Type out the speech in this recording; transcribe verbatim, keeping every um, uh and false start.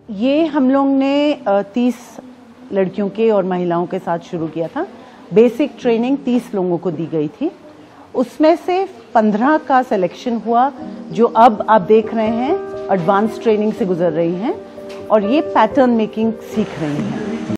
ये हम लोग ने तीस लड़कियों के और महिलाओं के साथ शुरू किया था। बेसिक ट्रेनिंग तीस लोगों को दी गई थी, उसमें से पंद्रह का सिलेक्शन हुआ जो अब आप देख रहे हैं एडवांस ट्रेनिंग से गुजर रही हैं और ये पैटर्न मेकिंग सीख रही हैं।